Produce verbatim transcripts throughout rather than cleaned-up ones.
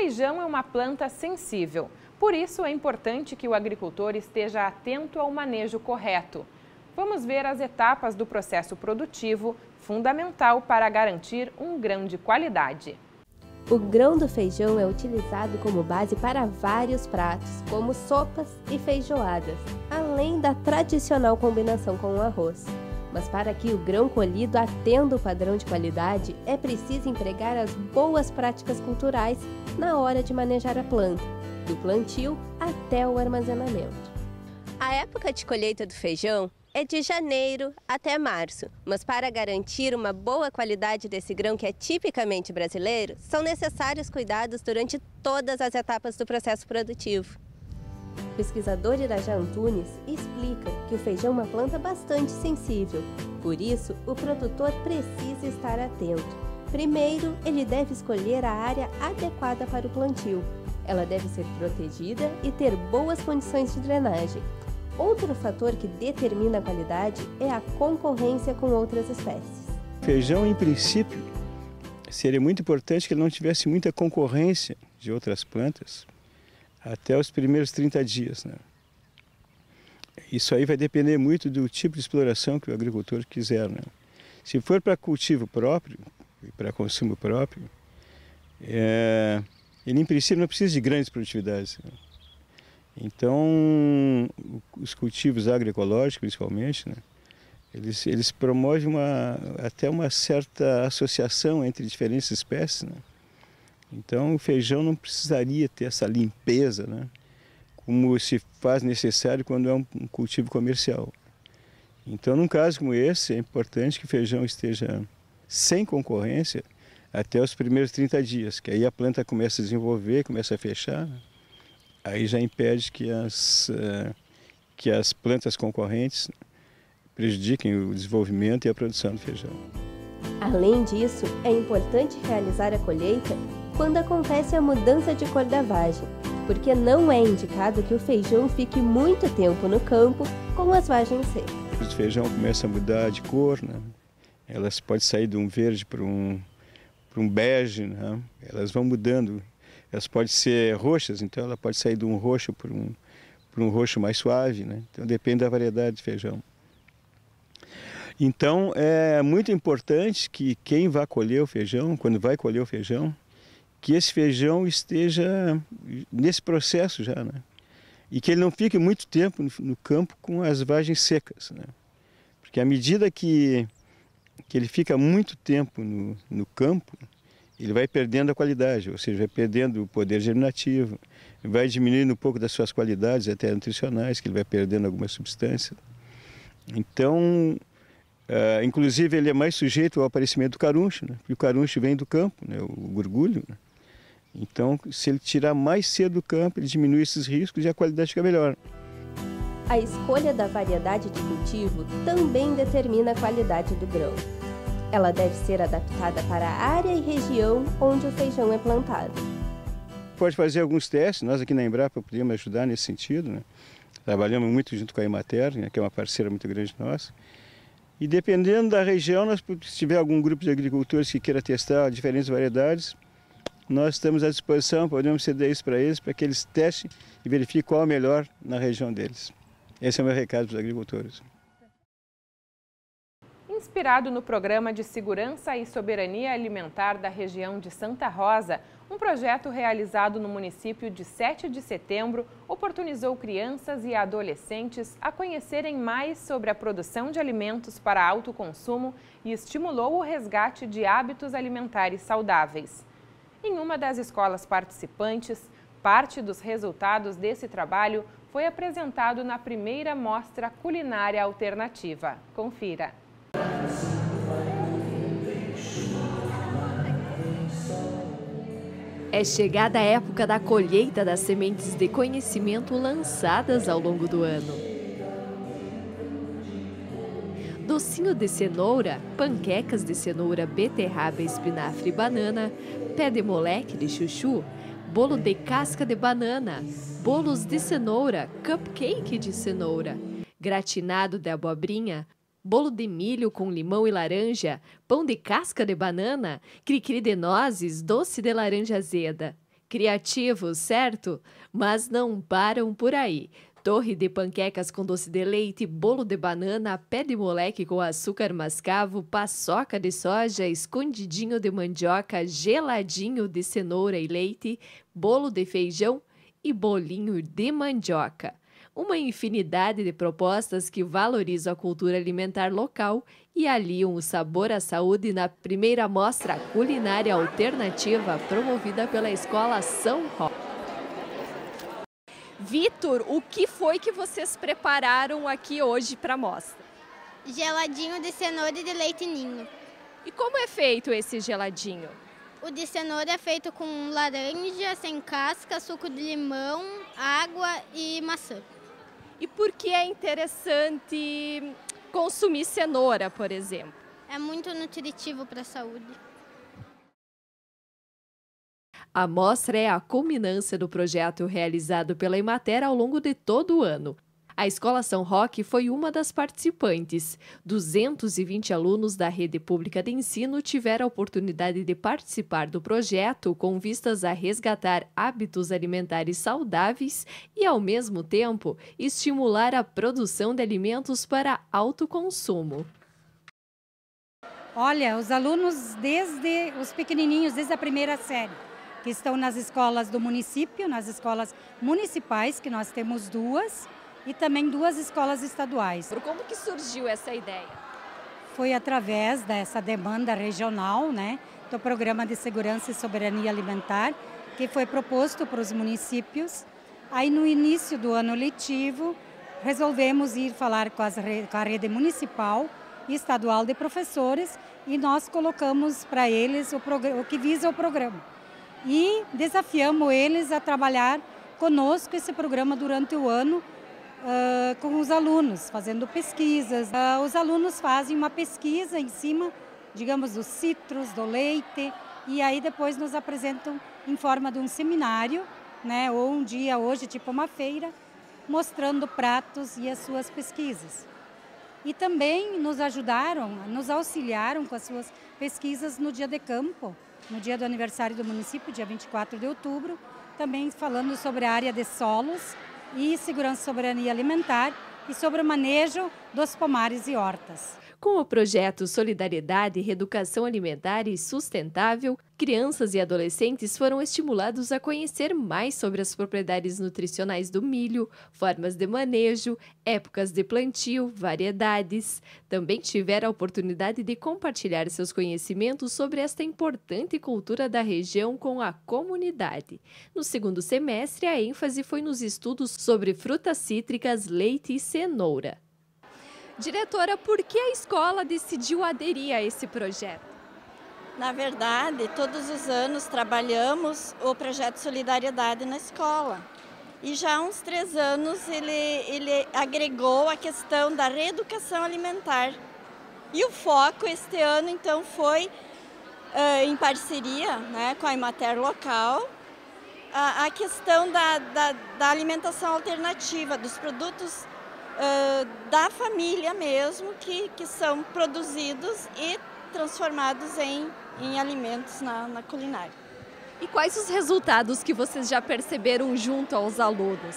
feijão é uma planta sensível, por isso é importante que o agricultor esteja atento ao manejo correto. Vamos ver as etapas do processo produtivo, fundamental para garantir um grão de qualidade. O grão do feijão é utilizado como base para vários pratos, como sopas e feijoadas, além da tradicional combinação com o arroz. Mas para que o grão colhido atenda o padrão de qualidade, é preciso empregar as boas práticas culturais na hora de manejar a planta, do plantio até o armazenamento. A época de colheita do feijão é de janeiro até março, mas para garantir uma boa qualidade desse grão que é tipicamente brasileiro, são necessários cuidados durante todas as etapas do processo produtivo. O pesquisador Irajá Antunes explica que o feijão é uma planta bastante sensível, por isso o produtor precisa estar atento. Primeiro, ele deve escolher a área adequada para o plantio. Ela deve ser protegida e ter boas condições de drenagem. Outro fator que determina a qualidade é a concorrência com outras espécies. O feijão, em princípio, seria muito importante que ele não tivesse muita concorrência de outras plantas até os primeiros trinta dias, né? Isso aí vai depender muito do tipo de exploração que o agricultor quiser, né? Se for para cultivo próprio, para consumo próprio, é, ele, em princípio, não precisa de grandes produtividades, né? Então, os cultivos agroecológicos, principalmente, né, eles, eles promovem uma, até uma certa associação entre diferentes espécies, né? Então, o feijão não precisaria ter essa limpeza, né, como se faz necessário quando é um, um cultivo comercial. Então, num caso como esse, é importante que o feijão esteja sem concorrência até os primeiros trinta dias, que aí a planta começa a desenvolver, começa a fechar, né? Aí já impede que as, uh, que as plantas concorrentes prejudiquem o desenvolvimento e a produção do feijão. Além disso, é importante realizar a colheita quando acontece a mudança de cor da vagem, porque não é indicado que o feijão fique muito tempo no campo com as vagens secas. O feijão começa a mudar de cor, né? Elas podem sair de um verde para um, para um bege, né? Elas vão mudando. Elas podem ser roxas, então ela pode sair de um roxo para um, para um roxo mais suave, né? Então depende da variedade de feijão. Então é muito importante que quem vai colher o feijão, quando vai colher o feijão, que esse feijão esteja nesse processo já, né? E que ele não fique muito tempo no, no campo com as vagens secas, né? Porque à medida que, que ele fica muito tempo no, no campo, ele vai perdendo a qualidade, ou seja, vai perdendo o poder germinativo, vai diminuindo um pouco das suas qualidades, até nutricionais, que ele vai perdendo alguma substância. Então, uh, inclusive, ele é mais sujeito ao aparecimento do caruncho, né? Porque o caruncho vem do campo, né? O gorgulho, né? Então, se ele tirar mais cedo do campo, ele diminui esses riscos e a qualidade fica melhor. A escolha da variedade de cultivo também determina a qualidade do grão. Ela deve ser adaptada para a área e região onde o feijão é plantado. Pode fazer alguns testes, nós aqui na Embrapa podemos ajudar nesse sentido, né? Trabalhamos muito junto com a Emater, né, que é uma parceira muito grande nossa. E dependendo da região, nós, se tiver algum grupo de agricultores que queira testar diferentes variedades, nós estamos à disposição, podemos ceder isso para eles, para que eles testem e verifiquem qual é o melhor na região deles. Esse é o meu recado para os agricultores. Inspirado no Programa de Segurança e Soberania Alimentar da região de Santa Rosa, um projeto realizado no município de sete de setembro oportunizou crianças e adolescentes a conhecerem mais sobre a produção de alimentos para autoconsumo e estimulou o resgate de hábitos alimentares saudáveis. Em uma das escolas participantes, parte dos resultados desse trabalho foi apresentado na primeira Mostra Culinária Alternativa. Confira! É chegada a época da colheita das sementes de conhecimento lançadas ao longo do ano. Docinho de cenoura, panquecas de cenoura, beterraba, espinafre e banana, pé de moleque de chuchu, bolo de casca de banana, bolos de cenoura, cupcake de cenoura, gratinado de abobrinha, bolo de milho com limão e laranja, pão de casca de banana, cri-cri de nozes, doce de laranja azeda, Criativos, certo? Mas não param por aí. Torre de panquecas com doce de leite, bolo de banana, pé de moleque com açúcar mascavo, paçoca de soja, escondidinho de mandioca, geladinho de cenoura e leite, bolo de feijão e bolinho de mandioca. Uma infinidade de propostas que valorizam a cultura alimentar local e aliam o sabor à saúde na primeira mostra culinária alternativa promovida pela Escola São Roque. Vitor, o que foi que vocês prepararam aqui hoje para a mostra? Geladinho de cenoura e de leite ninho. E como é feito esse geladinho? O de cenoura é feito com laranja, sem casca, suco de limão, água e maçã. E por que é interessante consumir cenoura, por exemplo? É muito nutritivo para a saúde. A mostra é a culminância do projeto realizado pela Emater ao longo de todo o ano. A Escola São Roque foi uma das participantes. duzentos e vinte alunos da rede pública de ensino tiveram a oportunidade de participar do projeto com vistas a resgatar hábitos alimentares saudáveis e, ao mesmo tempo, estimular a produção de alimentos para autoconsumo. Olha, os alunos desde os pequenininhos, desde a primeira série, que estão nas escolas do município, nas escolas municipais, que nós temos duas, e também duas escolas estaduais. Como que surgiu essa ideia? Foi através dessa demanda regional, né, do Programa de Segurança e Soberania Alimentar, que foi proposto para os municípios. Aí, no início do ano letivo, resolvemos ir falar com, as, com a rede municipal e estadual de professores e nós colocamos para eles o, o que visa o programa. E desafiamos eles a trabalhar conosco esse programa durante o ano uh, com os alunos, fazendo pesquisas. Uh, os alunos fazem uma pesquisa em cima, digamos, dos citros, do leite, e aí depois nos apresentam em forma de um seminário, né, ou um dia hoje, tipo uma feira, mostrando pratos e as suas pesquisas. E também nos ajudaram, nos auxiliaram com as suas pesquisas no dia de campo, no dia do aniversário do município, dia vinte e quatro de outubro, também falando sobre a área de solos e segurança e soberania alimentar e sobre o manejo dos pomares e hortas. Com o projeto Solidariedade, Reeducação Alimentar e Sustentável, crianças e adolescentes foram estimulados a conhecer mais sobre as propriedades nutricionais do milho, formas de manejo, épocas de plantio, variedades. Também tiveram a oportunidade de compartilhar seus conhecimentos sobre esta importante cultura da região com a comunidade. No segundo semestre, a ênfase foi nos estudos sobre frutas cítricas, leite e cenoura. Diretora, por que a escola decidiu aderir a esse projeto? Na verdade, todos os anos trabalhamos o projeto Solidariedade na escola. E já há uns três anos ele, ele agregou a questão da reeducação alimentar. E o foco este ano, então, foi, uh, em parceria, né, com a Emater local, a, a questão da, da, da alimentação alternativa, dos produtos Uh, da família mesmo, que, que são produzidos e transformados em, em alimentos na, na culinária. E quais os resultados que vocês já perceberam junto aos alunos?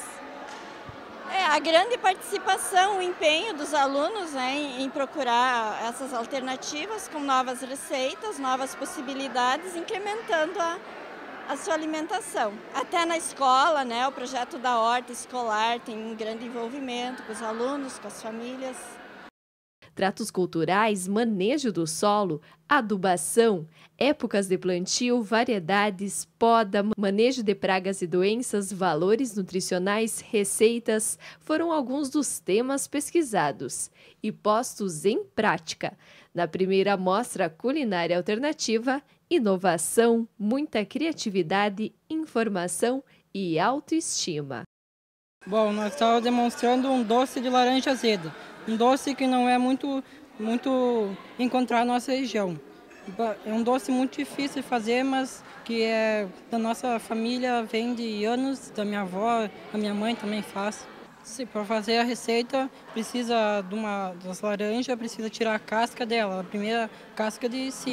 É, a grande participação, o empenho dos alunos, né, em, em procurar essas alternativas com novas receitas, novas possibilidades, incrementando a a sua alimentação. Até na escola, né, o projeto da horta escolar tem um grande envolvimento com os alunos, com as famílias. Tratos culturais, manejo do solo, adubação, épocas de plantio, variedades, poda, manejo de pragas e doenças, valores nutricionais, receitas, foram alguns dos temas pesquisados e postos em prática. Na primeira mostra culinária alternativa, inovação, muita criatividade, informação e autoestima. Bom, nós estávamos demonstrando um doce de laranja azeda, um doce que não é muito, muito encontrar na nossa região. É um doce muito difícil de fazer, mas que é da nossa família, vem de anos, da minha avó, a minha mãe também faz. Sim, para fazer a receita, precisa de uma das laranjas, precisa tirar a casca dela, a primeira casca de cima.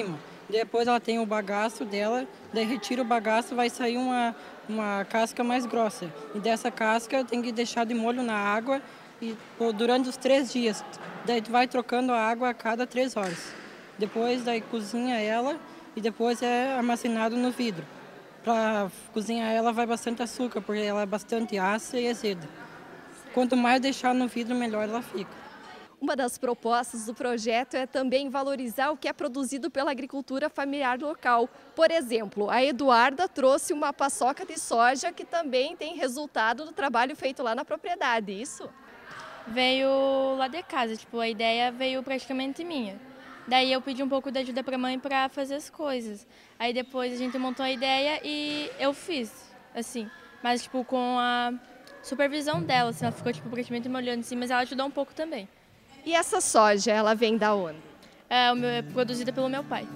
depois ela tem o bagaço dela, daí retira o bagaço, vai sair uma, uma casca mais grossa. E dessa casca tem que deixar de molho na água e, pô, durante os três dias. Daí tu vai trocando a água a cada três horas. Depois daí cozinha ela e depois é armazenado no vidro. Para cozinhar ela vai bastante açúcar, porque ela é bastante ácida e azeda. Quanto mais deixar no vidro, melhor ela fica. Uma das propostas do projeto é também valorizar o que é produzido pela agricultura familiar local. Por exemplo, a Eduarda trouxe uma paçoca de soja que também tem resultado do trabalho feito lá na propriedade, isso? Veio lá de casa, tipo, a ideia veio praticamente minha. Daí eu pedi um pouco de ajuda para a mãe para fazer as coisas. Aí depois a gente montou a ideia e eu fiz, assim. Mas, tipo, com a supervisão dela, assim, ela ficou, tipo, praticamente me olhando assim, mas ela ajudou um pouco também. E essa soja, ela vem da onde? É, o meu, é produzida pelo meu pai.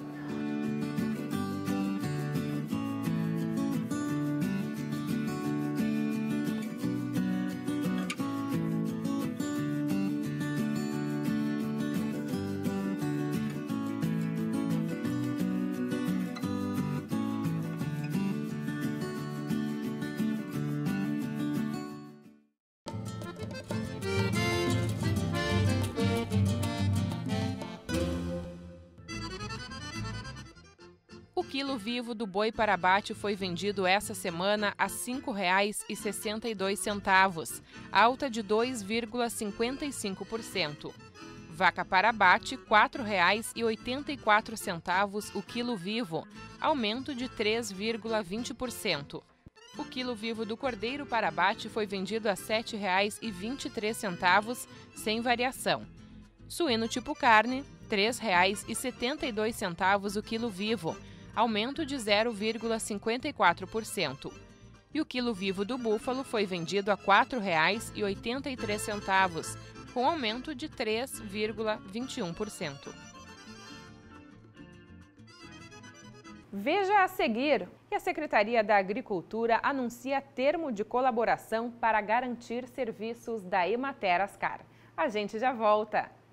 O quilo vivo do boi para abate foi vendido essa semana a cinco reais e sessenta e dois centavos, alta de dois vírgula cinquenta e cinco por cento. Vaca para abate, quatro reais e oitenta e quatro centavos o quilo vivo, aumento de três vírgula vinte por cento. O quilo vivo do cordeiro para abate foi vendido a sete reais e vinte e três centavos, sem variação. Suíno tipo carne, três reais e setenta e dois centavos o quilo vivo, aumento de zero vírgula cinquenta e quatro por cento. E o quilo vivo do búfalo foi vendido a quatro reais e oitenta e três centavos, com aumento de três vírgula vinte e um por cento. Veja a seguir. E a Secretaria da Agricultura anuncia termo de colaboração para garantir serviços da Emater Ascar. A gente já volta.